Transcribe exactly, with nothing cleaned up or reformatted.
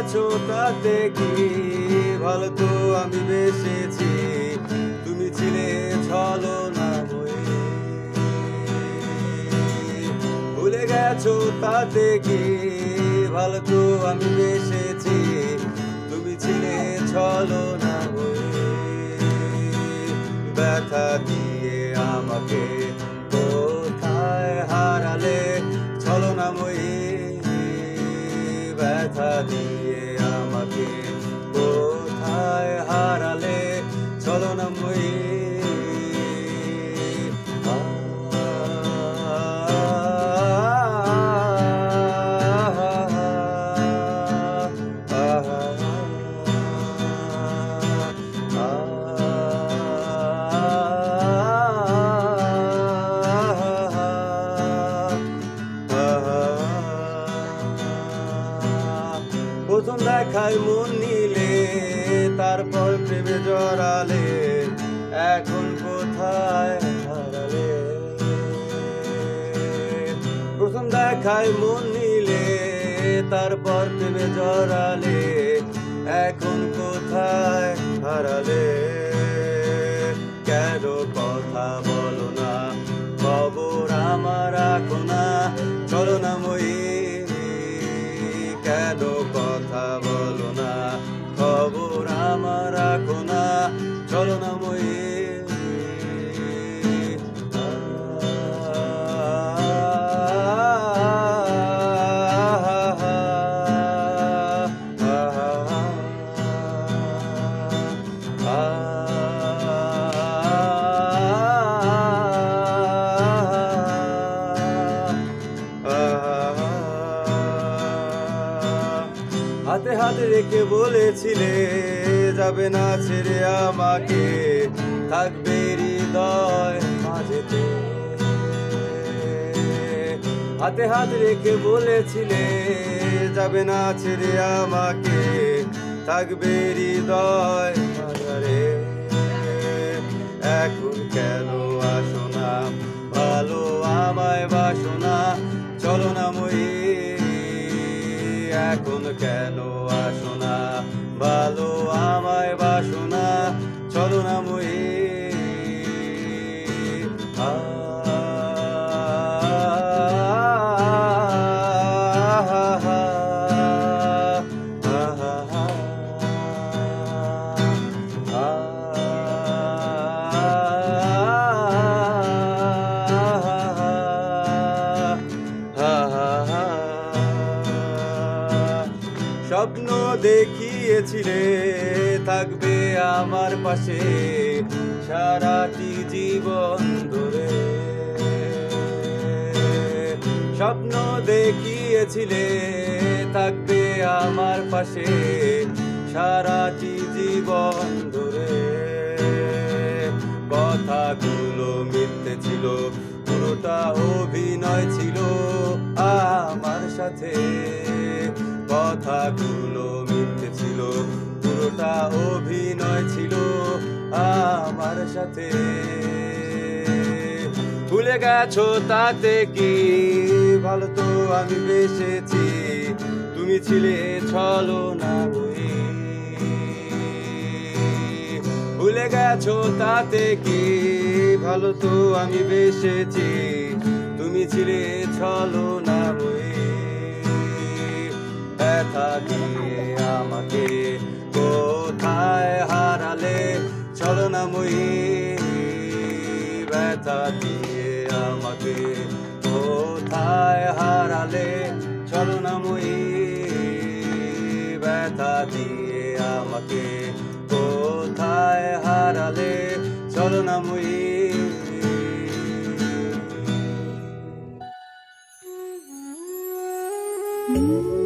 গেছো তাতে কি, ভালো তো আমি বেসেছি, তুমি ছিলে ছলনাময়ী। ভুলে গেছো তাতে কি, ভালো তো আমি বেসেছি, তুমি ছিলে ছলনাময়ী। ব্যথা দিয়ে আমাকে কোথায় হারালে ছলনাময়ী, ব্যথা দিয়ে আমাকে কোথায় হারালে ছলনাময়ী। প্রথম দেখায় মন নিলে, তারপর প্রেমে জড়ালে, এখন কোথায় হারালে। প্রথম দেখায় মন নিলে, তারপর প্রেমে জড়ালে, এখন কোথায় হারালে। কেন কথা বলো না, খবর আমার রাখো না ছলনাময়ী। কেন কথা বলো না, খবর আমার রাখো না ছলনাময়ী। হাতে হাতে রেখে বলেছিলে, যাবে না ছেড়ে আমাকে, থাকবে হৃদয় মাঝেতে। হাতে হাতে রেখে বলেছিলে, যাবে না ছেড়ে আমাকে, থাকবে হৃদয় মাঝারে। এখন কেন আসো না, ভালো আমায় বাসো না ছলনাময়ী। এখন কেন আসো না, ভালো আমায় বাসো না ছলনাময়ী। স্বপ্ন দেখিয়েছিলে, থাকবে আমার পাশে সারাটি জীবন ধরে। স্বপ্ন দেখিয়েছিলে, থাকবে আমার পাশে সারাটি জীবন ধরে। কথাগুলো মিথ্যে ছিল, পুরোটা অভিনয় ছিল আমার সাথে। কথাগুলো মিথ্যে ছিল, পুরোটা অভিনয় ছিল আমার সাথে। ভুলে গেছো তাতে কি, ভালো তো আমি বেসেছি, তুমি ছিলে ছলনাময়ী। ভুলে গেছো তাতে কি, ভালো তো আমি বেসেছি, তুমি ছিলে ছলনাময়ী। ব্যথা দিয়ে আমাকে কোথায় হারালে ছলনাময়ী। ব্যথা দিয়ে আমাকে কোথায় হারালে ছলনাময়ী। ব্যথা দিয়ে আমাকে কোথায় হারালে ছলনাময়ী। Mm-hmm.